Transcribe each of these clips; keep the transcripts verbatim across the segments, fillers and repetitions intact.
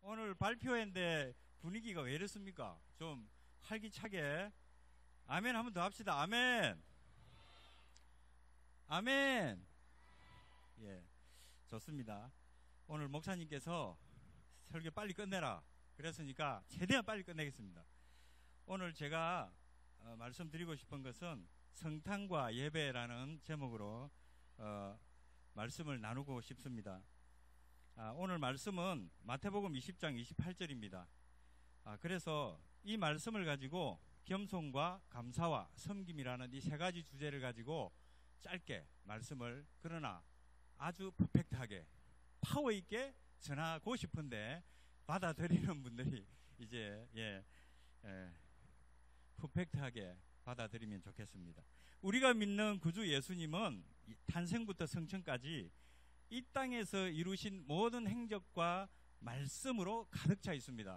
오늘 발표회인데 분위기가 왜 이렇습니까? 좀 활기차게 아멘 한번 더 합시다. 아멘. 아멘. 예, 좋습니다. 오늘 목사님께서 설교 빨리 끝내라 그랬으니까 최대한 빨리 끝내겠습니다. 오늘 제가 어, 말씀드리고 싶은 것은 성탄과 예배라는 제목으로 어, 말씀을 나누고 싶습니다. 아, 오늘 말씀은 마태복음 이십 장 이십팔 절입니다. 아, 그래서 이 말씀을 가지고 겸손과 감사와 섬김이라는 이 세 가지 주제를 가지고 짧게 말씀을 그러나 아주 퍼펙트하게 파워 있게 전하고 싶은데 받아들이는 분들이 이제 예, 예 퍼펙트하게 받아들이면 좋겠습니다. 우리가 믿는 구주 예수님은 탄생부터 성천까지 이 땅에서 이루신 모든 행적과 말씀으로 가득 차 있습니다.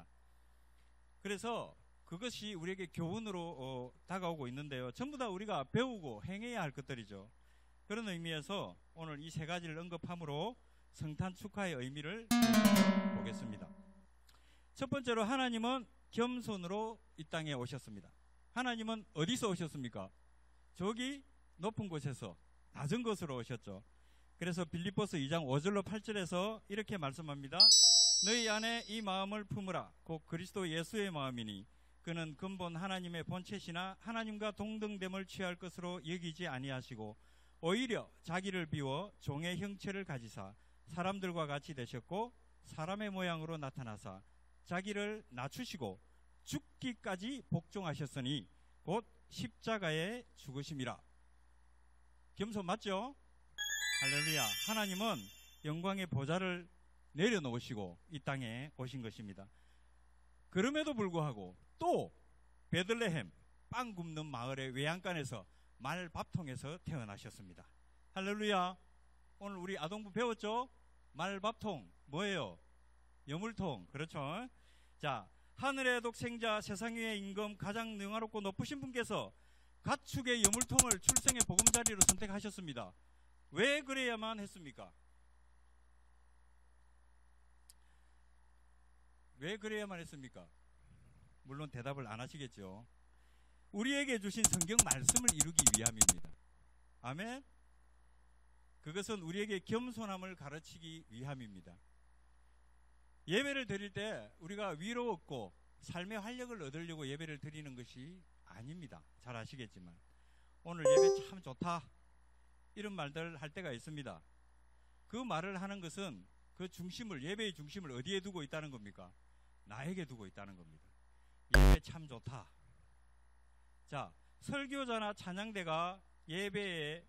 그래서 그것이 우리에게 교훈으로 어, 다가오고 있는데요. 전부 다 우리가 배우고 행해야 할 것들이죠. 그런 의미에서 오늘 이 세 가지를 언급함으로 성탄 축하의 의미를 보겠습니다. 첫 번째로 하나님은 겸손으로 이 땅에 오셨습니다. 하나님은 어디서 오셨습니까? 저기 높은 곳에서 낮은 곳으로 오셨죠. 그래서 빌립보서 이 장 오 절로 팔 절에서 이렇게 말씀합니다. 너희 안에 이 마음을 품으라. 곧 그리스도 예수의 마음이니 그는 근본 하나님의 본체시나 하나님과 동등됨을 취할 것으로 여기지 아니하시고 오히려 자기를 비워 종의 형체를 가지사 사람들과 같이 되셨고 사람의 모양으로 나타나사 자기를 낮추시고 죽기까지 복종하셨으니 곧 십자가에 죽으심이라. 겸손 맞죠? 할렐루야. 하나님은 영광의 보좌를 내려놓으시고 이 땅에 오신 것입니다. 그럼에도 불구하고 또 베들레헴 빵 굽는 마을의 외양간에서 말밥통에서 태어나셨습니다. 할렐루야. 오늘 우리 아동부 배웠죠? 말밥통 뭐예요? 여물통. 그렇죠? 자, 하늘의 독생자 세상 위의 임금 가장 능화롭고 높으신 분께서 가축의 여물통을 출생의 보금자리로 선택하셨습니다. 왜 그래야만 했습니까? 왜 그래야만 했습니까? 물론 대답을 안 하시겠죠. 우리에게 주신 성경 말씀을 이루기 위함입니다. 아멘. 그것은 우리에게 겸손함을 가르치기 위함입니다. 예배를 드릴 때 우리가 위로 얻고 삶의 활력을 얻으려고 예배를 드리는 것이 아닙니다. 잘 아시겠지만 오늘 예배 참 좋다 이런 말들 할 때가 있습니다. 그 말을 하는 것은 그 중심을, 예배의 중심을 어디에 두고 있다는 겁니까? 나에게 두고 있다는 겁니다. 예배 참 좋다. 자, 설교자나 찬양대가 예배에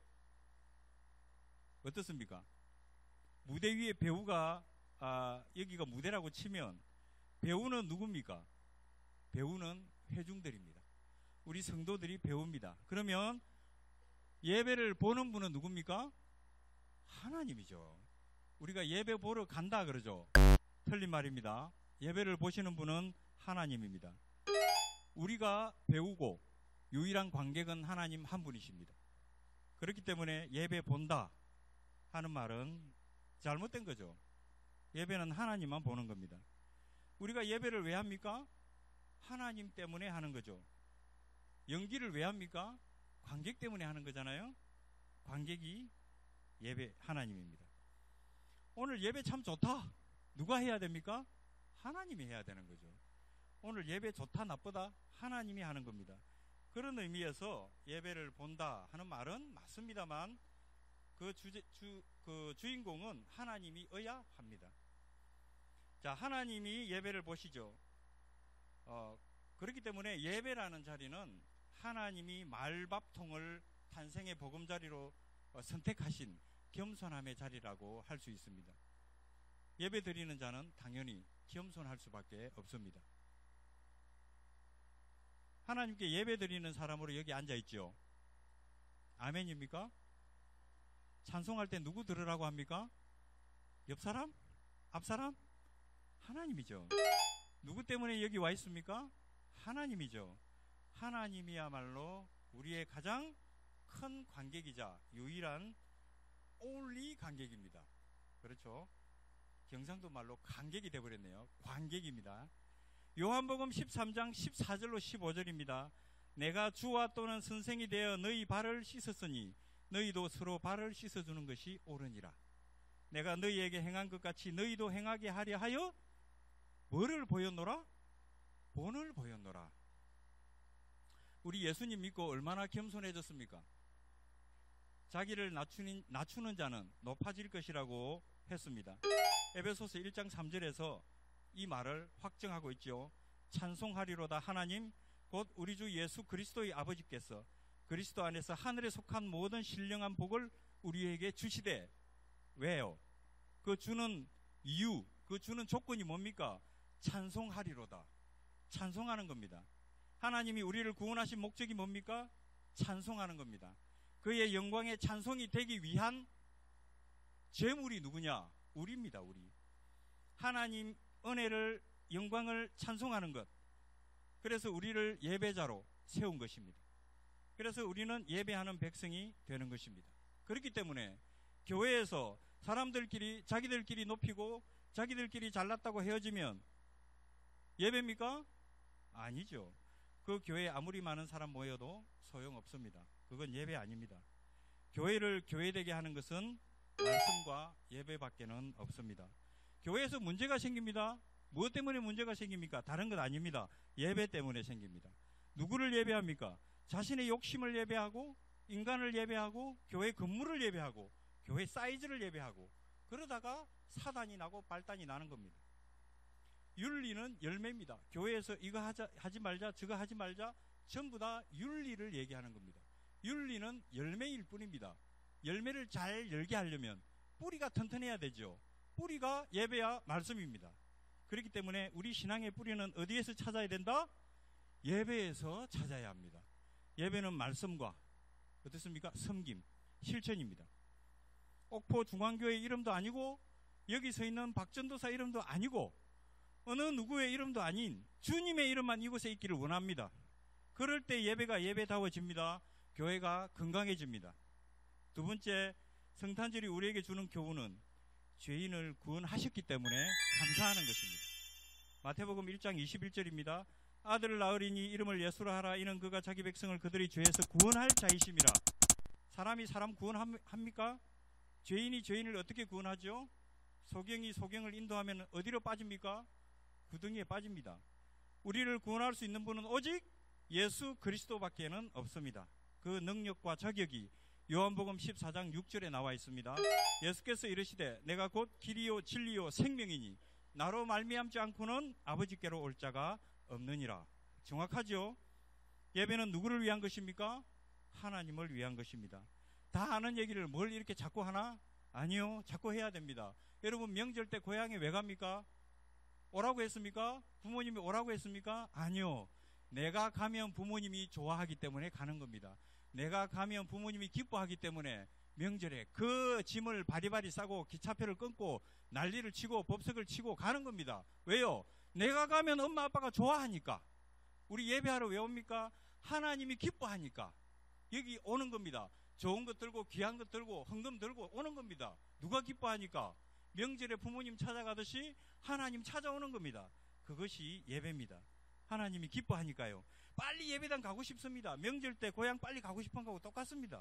어떻습니까? 무대 위에 배우가 아, 여기가 무대라고 치면 배우는 누굽니까? 배우는 회중들입니다. 우리 성도들이 배우입니다. 그러면 예배를 보는 분은 누굽니까? 하나님이죠. 우리가 예배 보러 간다 그러죠. 틀린 말입니다. 예배를 보시는 분은 하나님입니다. 우리가 배우고 유일한 관객은 하나님 한 분이십니다. 그렇기 때문에 예배 본다 하는 말은 잘못된 거죠. 예배는 하나님만 보는 겁니다. 우리가 예배를 왜 합니까? 하나님 때문에 하는 거죠. 연기를 왜 합니까? 관객 때문에 하는 거잖아요. 관객이 예배 하나님입니다. 오늘 예배 참 좋다. 누가 해야 됩니까? 하나님이 해야 되는 거죠. 오늘 예배 좋다 나쁘다 하나님이 하는 겁니다. 그런 의미에서 예배를 본다 하는 말은 맞습니다만 그 주제, 주, 그 주인공은 하나님이어야 합니다. 자, 하나님이 예배를 보시죠. 어, 그렇기 때문에 예배라는 자리는 하나님이 말밥통을 탄생의 보금자리로 어, 선택하신 겸손함의 자리라고 할 수 있습니다. 예배 드리는 자는 당연히 겸손할 수밖에 없습니다. 하나님께 예배 드리는 사람으로 여기 앉아 있죠. 아멘입니까? 찬송할 때 누구 들으라고 합니까? 옆 사람? 앞 사람? 하나님이죠. 누구 때문에 여기 와 있습니까? 하나님이죠. 하나님이야말로 우리의 가장 큰 관객이자 유일한 only 관객입니다. 그렇죠? 경상도 말로 관객이 되어버렸네요. 관객입니다. 요한복음 십삼 장 십사 절로 십오 절입니다. 내가 주와 또는 선생이 되어 너희 발을 씻었으니 너희도 서로 발을 씻어주는 것이 옳으니라. 내가 너희에게 행한 것 같이 너희도 행하게 하려 하여 뭐를 보였노라? 본을 보였노라. 우리 예수님 믿고 얼마나 겸손해졌습니까? 자기를 낮추는, 낮추는 자는 높아질 것이라고 했습니다. 에베소서 일 장 삼 절에서 이 말을 확정하고 있죠. 찬송하리로다 하나님 곧 우리 주 예수 그리스도의 아버지께서 그리스도 안에서 하늘에 속한 모든 신령한 복을 우리에게 주시되. 왜요? 그 주는 이유, 그 주는 조건이 뭡니까? 찬송하리로다. 찬송하는 겁니다. 하나님이 우리를 구원하신 목적이 뭡니까? 찬송하는 겁니다. 그의 영광의 찬송이 되기 위한 제물이 누구냐? 우리입니다. 우리. 하나님 은혜를, 영광을 찬송하는 것. 그래서 우리를 예배자로 세운 것입니다. 그래서 우리는 예배하는 백성이 되는 것입니다. 그렇기 때문에 교회에서 사람들끼리 자기들끼리 높이고 자기들끼리 잘났다고 헤어지면 예배입니까? 아니죠. 그 교회에 아무리 많은 사람 모여도 소용없습니다. 그건 예배 아닙니다. 교회를 교회되게 하는 것은 말씀과 예배밖에는 없습니다. 교회에서 문제가 생깁니다. 무엇 때문에 문제가 생깁니까? 다른 것 아닙니다. 예배 때문에 생깁니다. 누구를 예배합니까? 자신의 욕심을 예배하고 인간을 예배하고 교회 건물을 예배하고 교회 사이즈를 예배하고 그러다가 사단이 나고 발단이 나는 겁니다. 윤리는 열매입니다. 교회에서 이거 하자, 하지 말자 저거 하지 말자 전부 다 윤리를 얘기하는 겁니다. 윤리는 열매일 뿐입니다. 열매를 잘 열게 하려면 뿌리가 튼튼해야 되죠. 뿌리가 예배야 말씀입니다. 그렇기 때문에 우리 신앙의 뿌리는 어디에서 찾아야 된다? 예배에서 찾아야 합니다. 예배는 말씀과 어떻습니까? 섬김, 실천입니다. 옥포 중앙교회 이름도 아니고 여기 서 있는 박전도사 이름도 아니고 어느 누구의 이름도 아닌 주님의 이름만 이곳에 있기를 원합니다. 그럴 때 예배가 예배다워집니다. 교회가 건강해집니다. 두 번째, 성탄절이 우리에게 주는 교훈은 죄인을 구원하셨기 때문에 감사하는 것입니다. 마태복음 일 장 이십일 절입니다. 아들을 낳으리니 이름을 예수라 하라. 이는 그가 자기 백성을 그들의 죄에서 구원할 자이심이라. 사람이 사람 구원합니까? 죄인이 죄인을 어떻게 구원하죠? 소경이 소경을 인도하면 어디로 빠집니까? 구덩이에 빠집니다. 우리를 구원할 수 있는 분은 오직 예수 그리스도밖에는 없습니다. 그 능력과 자격이 요한복음 십사 장 육 절에 나와 있습니다. 예수께서 이르시되 내가 곧 길이요 진리요 생명이니 나로 말미암지 않고는 아버지께로 올 자가 없느니라. 정확하죠? 예배는 누구를 위한 것입니까? 하나님을 위한 것입니다. 다 아는 얘기를 뭘 이렇게 자꾸 하나? 아니요, 자꾸 해야 됩니다. 여러분 명절 때 고향에 왜 갑니까? 오라고 했습니까? 부모님이 오라고 했습니까? 아니요. 내가 가면 부모님이 좋아하기 때문에 가는 겁니다. 내가 가면 부모님이 기뻐하기 때문에 명절에 그 짐을 바리바리 싸고 기차표를 끊고 난리를 치고 법석을 치고 가는 겁니다. 왜요? 내가 가면 엄마 아빠가 좋아하니까. 우리 예배하러 왜 옵니까? 하나님이 기뻐하니까 여기 오는 겁니다. 좋은 것 들고 귀한 것 들고 헌금 들고 오는 겁니다. 누가 기뻐하니까? 명절에 부모님 찾아가듯이 하나님 찾아오는 겁니다. 그것이 예배입니다. 하나님이 기뻐하니까요. 빨리 예배당 가고 싶습니다. 명절 때 고향 빨리 가고 싶은 거하고 똑같습니다.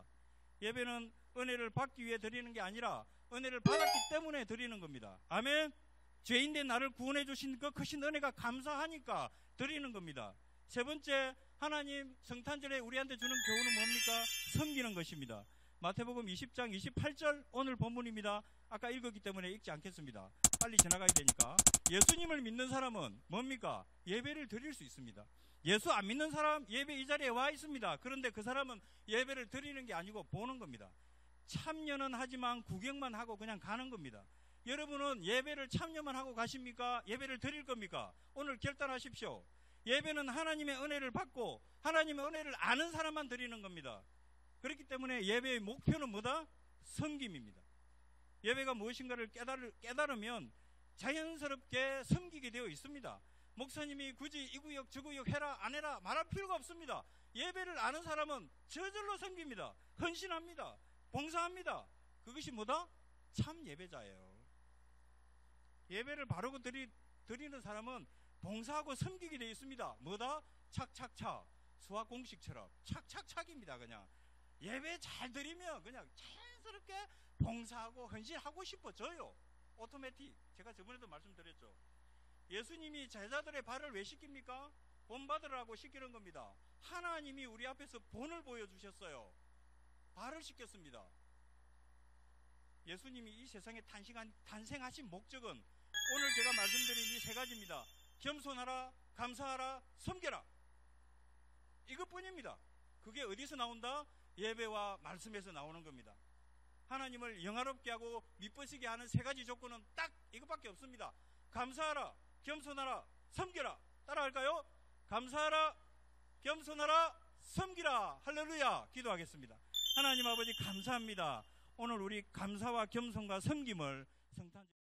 예배는 은혜를 받기 위해 드리는 게 아니라 은혜를 받았기 때문에 드리는 겁니다. 아멘. 죄인된 나를 구원해 주신 그 크신 은혜가 감사하니까 드리는 겁니다. 세 번째, 하나님 성탄절에 우리한테 주는 교훈은 뭡니까? 섬기는 것입니다. 마태복음 이십 장 이십팔 절 오늘 본문입니다. 아까 읽었기 때문에 읽지 않겠습니다. 빨리 지나가야 되니까. 예수님을 믿는 사람은 뭡니까? 예배를 드릴 수 있습니다. 예수 안 믿는 사람 예배 이 자리에 와 있습니다. 그런데 그 사람은 예배를 드리는 게 아니고 보는 겁니다. 참여는 하지만 구경만 하고 그냥 가는 겁니다. 여러분은 예배를 참여만 하고 가십니까? 예배를 드릴 겁니까? 오늘 결단하십시오. 예배는 하나님의 은혜를 받고 하나님의 은혜를 아는 사람만 드리는 겁니다. 그렇기 때문에 예배의 목표는 뭐다? 섬김입니다. 예배가 무엇인가를 깨달을, 깨달으면 자연스럽게 섬기게 되어 있습니다. 목사님이 굳이 이 구역 저 구역 해라 안 해라 말할 필요가 없습니다. 예배를 아는 사람은 저절로 섬깁니다. 헌신합니다. 봉사합니다. 그것이 뭐다? 참 예배자예요. 예배를 바르고 드리, 드리는 사람은 봉사하고 섬기게 되어 있습니다. 뭐다? 착착착. 수학 공식처럼 착착착입니다. 그냥 예배 잘 드리면 그냥 자연스럽게 봉사하고 헌신하고 싶어져요. 오토매틱. 제가 저번에도 말씀드렸죠. 예수님이 제자들의 발을 왜 씻깁니까? 본받으라고 씻기는 겁니다. 하나님이 우리 앞에서 본을 보여주셨어요. 발을 씻겼습니다. 예수님이 이 세상에 탄생한, 탄생하신 목적은 오늘 제가 말씀드린 이 세 가지입니다. 겸손하라, 감사하라, 섬겨라. 이것뿐입니다. 그게 어디서 나온다? 예배와 말씀에서 나오는 겁니다. 하나님을 영화롭게 하고 미쁘시게 하는 세 가지 조건은 딱 이것밖에 없습니다. 감사하라, 겸손하라, 섬겨라. 따라할까요? 감사하라, 겸손하라, 섬기라. 할렐루야. 기도하겠습니다. 하나님 아버지 감사합니다. 오늘 우리 감사와 겸손과 섬김을 성탄